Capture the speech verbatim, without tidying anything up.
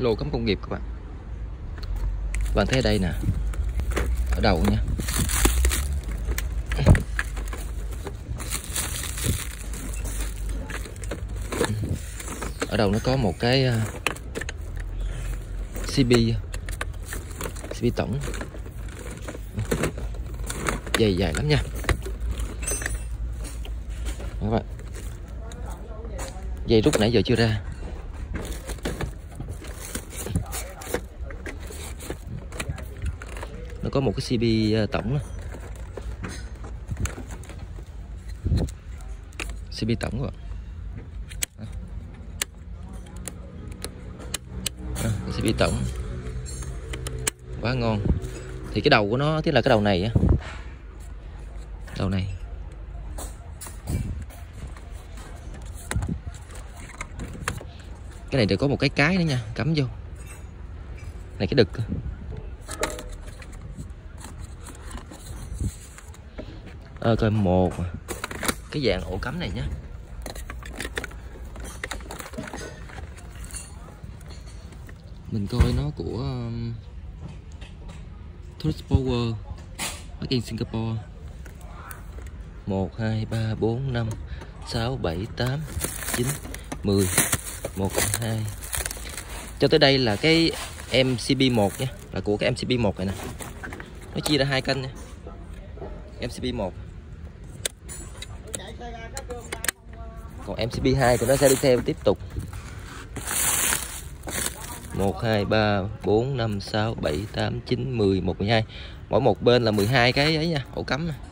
lô cắm công nghiệp các bạn. Bạn thấy ở đây nè, ở đầu nha. Ở đầu nó có một cái xê bê xê bê tổng dày dài lắm nha các bạn. Dây rút nãy giờ chưa ra. Nó có một cái xê bê tổng đó. xê bê tổng rồi. xê bê tổng quá ngon. Thì cái đầu của nó tức là cái đầu này á, đầu này cái này đều có một cái cái nữa nha, cắm vô này cái đực. Ờ, coi một cái dạng ổ cắm này nhé. Mình coi nó của um, Tourist Power ở kênh Singapore. Một, hai, ba, bốn, năm, sáu, bảy, tám, chín, mười. Một, hai. Cho tới đây là cái em xê bê một nha, là của cái em xê bê một này nè. Nó chia ra hai kênh nha. em xê bê một. Còn em xê bê hai thì nó sẽ đi theo tiếp tục. Một, hai, ba, bốn, năm, sáu, bảy, tám, chín, mười, một, mười hai. Mỗi một bên là mười hai cái ấy nha, ổ cắm.